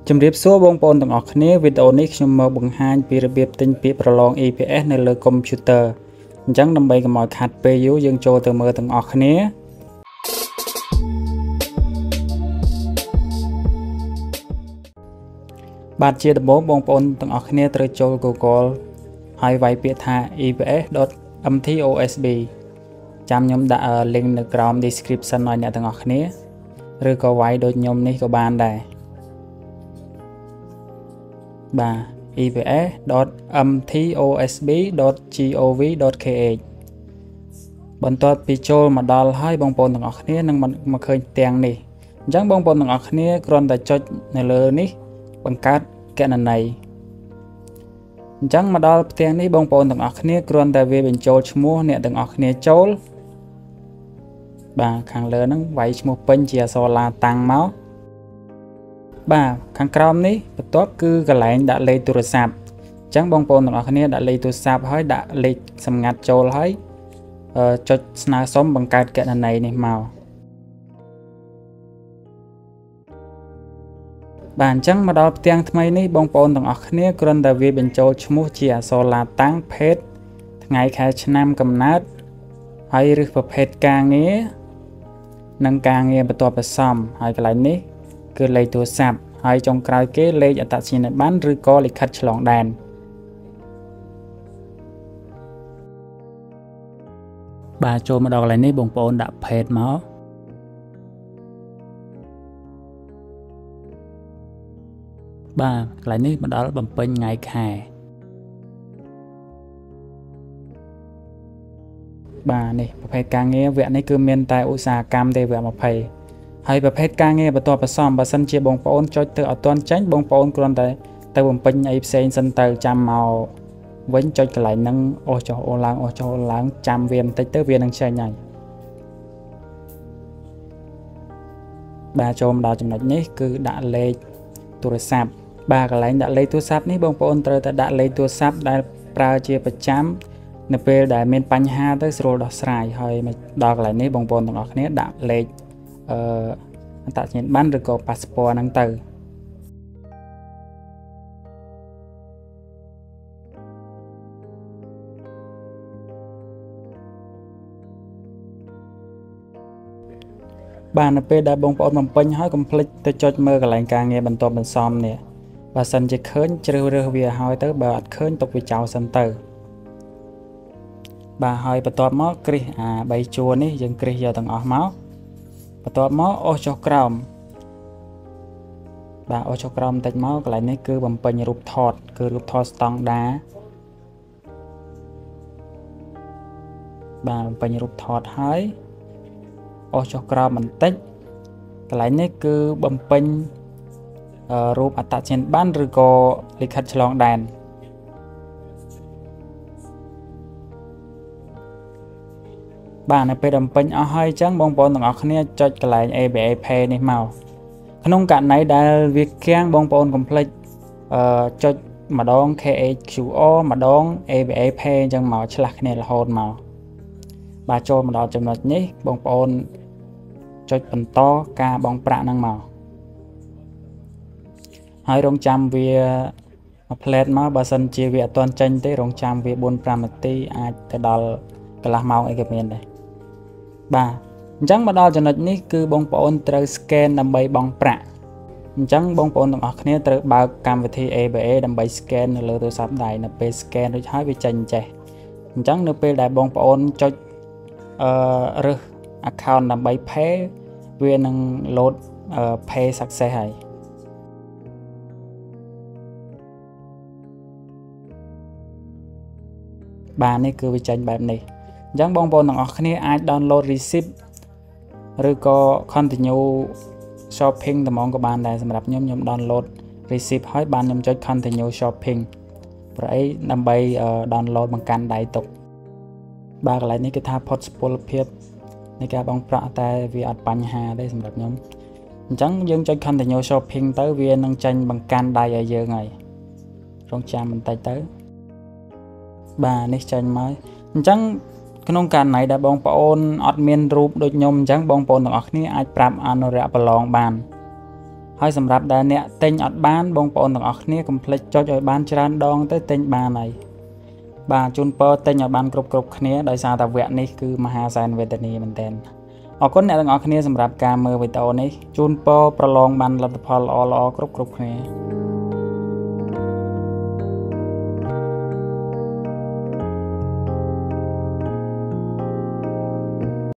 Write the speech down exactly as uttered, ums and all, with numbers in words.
Chấm riệp số bong bồn từng ở khné video này chúng mơ bằng hai bị riệp tinh bị prolong e pê étในលើ computer អញ្ចឹងដើម្បីកុំឲ្យខាត់ពេលយូរយើងចូលទៅមើលទាំងអស់គ្នាបាទជាដំបូងបងប្អូនទាំងអស់គ្នាត្រូវចូល Google ហើយវាយពាក្យថា e p s dot m t o s b ចាំខ្ញុំដាក់ link នៅក្រោម description ឲ្យអ្នកទាំងអស់គ្នាឬក៏វាយដូចខ្ញុំនេះក៏បានដែរបាទ e p s dot m t o s b dot gov dot k h បន្ទាប់ពីចូលមកដល់ហើយបងប្អូនទាំងអស់គ្នានឹងមកឃើញទាំងនេះអញ្ចឹងបងប្អូនទាំងអស់គ្នាគ្រាន់តែចុចនៅលើនេះបង្កើតគណនីអញ្ចឹងមកដល់ផ្ទាំងនេះបងប្អូនទាំងអស់គ្នាគ្រាន់តែវាបញ្ចូលឈ្មោះអ្នកទាំងអស់គ្នាចូលបាទខាងលើហ្នឹងវាយឈ្មោះពេញជាអក្សរឡាតាំងមកបាទខាងក្រោមនេះបន្ទាប់គឺកន្លែងដាក់លេខទូរស័ព្ទអញ្ចឹងបងប្អូនទាំងអស់គ្នាដាក់លេខទូរស័ព្ទហើយដាក់លេខសម្ងាត់ចូលហើយចុចស្នើសុំបង្កើតគណនីនេះមកបាទអញ្ចឹងមកដល់ផ្ទាំងថ្មីនេះបងប្អូនទាំងអស់គ្នាគ្រាន់តែវាបញ្ចូលឈ្មោះជាអក្សរឡាតាំងភេទថ្ងៃខែឆ្នាំកំណើតហើយឬប្រភេទការងារនិងការងារបន្ទាប់បន្សំហើយកន្លែងនេះគឺលេខទូរស័ព្ទហើយចុងក្រោយគេលេខអត្តសញ្ញាណប័ណ្ណឬក៏លិខិតឆ្លងដែនបាទចូលមកដល់កន្លែងនេះបងប្អូនដាក់ភេទមកបាទកន្លែងនេះមកដល់បំពេញថ្ងៃខែបាទនេះប្រភេទការងារវគ្គនេះគឺមានតែឧស្សាហកម្មទេវគ្គยี่สิบហើយប្រភេទការងារបន្ទាប់បន្សំបើសិនជាបងប្អូនចុចទៅអត់ទាន់ចាញ់បងប្អូនគ្រាន់តែទៅបំពេញអីផ្សេងសិនទៅចាំមកវិញចុចកន្លែងហ្នឹងអូសចុះអូឡើងអូសចុះអូឡើងចាំវាបន្តិចទៅវានឹងចេញហើយបាទចូលមកដល់ចំណុចនេះគឺដាក់លេខទូរស័ព្ទបាទកន្លែងដាក់លេខទូរស័ព្ទនេះបងប្អូនត្រូវតែដាក់លេខទូរស័ព្ទដែលប្រើជាប្រចាំនៅពេលដែលមានបញ្ហាទៅស្រួលដោះស្រាយហើយមកដល់កន្លែងនេះបងប្អូនទាំងអស់គ្នាដាក់លេខអឺអត្តសញ្ញាណប័ណ្ណឬក៏ passport ហ្នឹងទៅបាទនៅពេលដែលបងប្អូនបំពេញហើយកុំភ្លេចទៅចុចមើលកន្លែងការងារបន្ទាប់បន្សំនេះបើសិនជាឃើញជ្រើសរើសវាហើយទៅបើអត់ឃើញទុកវាចោលសិនទៅបាទហើយបន្ទាប់មកគ្រីសអាបីជួរនេះយើងគ្រីសយកទាំងអស់មកបន្ទាប់មកអូសចុះក្រោមបាទអូសចុះក្រោមបន្តិចមកកន្លែងនេះគឺបំពេញរូបថតគឺរូបថតស្តង់ដាបាទបំពេញរូបថតហើយអូសចុះក្រោមបន្តិចកន្លែងនេះគឺបំពេញរូបអត្តសញ្ញាណប័ណ្ណឬក៏លិខិតឆ្លងដែនបាទនៅពេលបំពេញអស់ហើយអញ្ចឹងបងប្អូនទាំងអស់គ្នាចុចកន្លែង a b a pay នេះមកក្នុងករណីដែលវាគាំងបងប្អូនកុំភ្លេចអឺចុចម្ដង kh qr ម្ដង a b a pay អញ្ចឹងមកឆ្លាស់គ្នារហូតមកបាទចូលមកដល់ចំណុចនេះបងប្អូនចុចបន្តការបង់ប្រាក់ហ្នឹងមកហើយរងចាំវាមួយផ្លែតមកបើសិនជាវាអត់ទាន់ចេញទេរងចាំវាbốn đến nămនាទីអាចទៅដល់កន្លះម៉ោងអីក៏មានដែរបាទអញ្ចឹងមកដល់ចំណុចនេះគឺបងប្អូនត្រូវ scan ដើម្បីបង់ប្រាក់អញ្ចឹងបងប្អូនទាំងអស់គ្នាត្រូវបើកកម្មវិធី a b a ដើម្បី scan នៅលើទូរស័ព្ទដៃនៅពេល scan រួចហើយវាចេញចេះអញ្ចឹងនៅពេលដែលបងប្អូនចុចអឺរើស account ដើម្បី pay វានឹង load pay success ហើយបាទនេះគឺវាចេញបែបនេះអញ្ចឹងបងប្អូនទាំងអស់គ្នាអាច download receipt ឬក៏ continue shopping តែហ្មងក៏បានដែរសម្រាប់ខ្ញុំខ្ញុំ download receipt ហើយបានខ្ញុំចុច continue shopping ប្រអីដើម្បី download បង្កាន់ដៃទុកបាទកន្លែងនេះគេថាផុតសុពលភាពនៃការបង់ប្រាក់តែវាអត់បញ្ហាទេសម្រាប់ខ្ញុំអញ្ចឹងយើងចុច continue shopping ទៅវានឹងចេញបង្កាន់ដៃឲ្យយើងហើយរងចាំបន្តិចទៅបាទនេះចេញមកអញ្ចឹងក្នុងករណីដែលបងប្អូនអត់មានរូបដូចខ្ញុំអញ្ចឹងបងប្អូនទាំងអស់គ្នាអាចប្រាប់អនុរិយប្រឡងបានអហើយសម្រាប់ដែលអ្នកទិញអត់បានបងប្អូនទាំងអស់គ្នាកុំភ្លេចចុចឲ្យបានច្រើនដងទៅទិញបានហើយបាទជូនពរទិញឲ្យបានគ្រប់គ្រប់គ្នាដោយសារតែវគ្គនេះគឺមហាសែនវេទនាមែនទែនអរគុណអ្នកទាំងអស់គ្នាសម្រាប់ការមើលវីដេអូនេះជូនពរប្រឡងបានលទ្ធផលល្អៗគ្រប់គ្រប់គ្នា